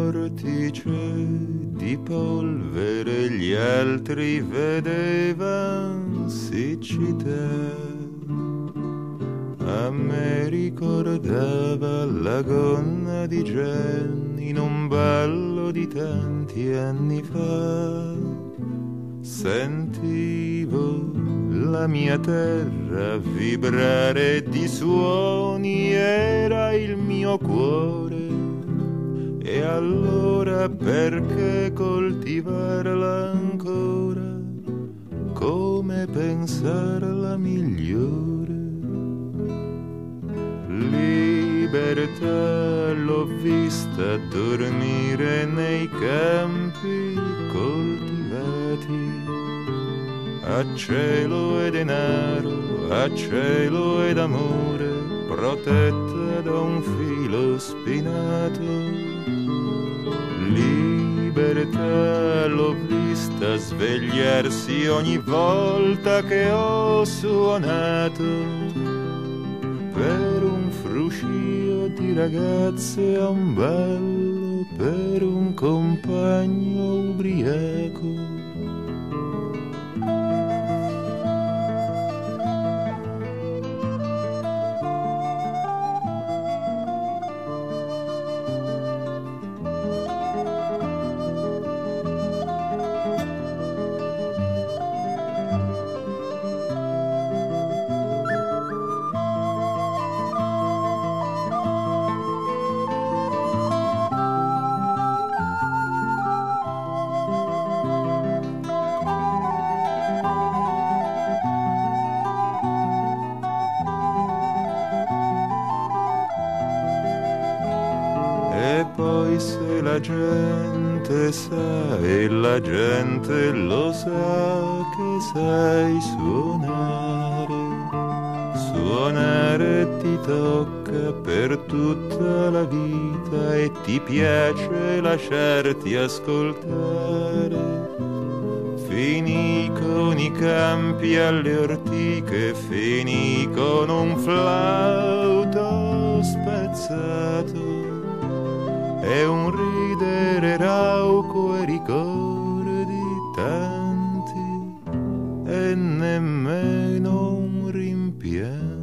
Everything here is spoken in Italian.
vortice di polvere gli altri vedevan siccità. A me ricordava la gonna di Gen in un ballo di tanti anni fa. Sentivo la mia terra vibrare di suoni, era il mio cuore. E allora perché coltivarla ancora? Come pensarla migliore? Libertà l'ho vista dormire nei campi coltivati, a cielo e denaro, a cielo ed amore, protetta da un filo spinato. Libertà l'ho vista svegliarsi ogni volta che ho suonato per un fruscio di ragazze a un ballo, per un compagno ubriaco. E poi se la gente sa e la gente lo sa che sai suonare, suonare ti tocca per tutta la vita e ti piace lasciarti ascoltare. Finì con i campi alle ortiche, finì con un flauto spezzato e un ridere rauco e ricordi tanti e nemmeno un rimpianto.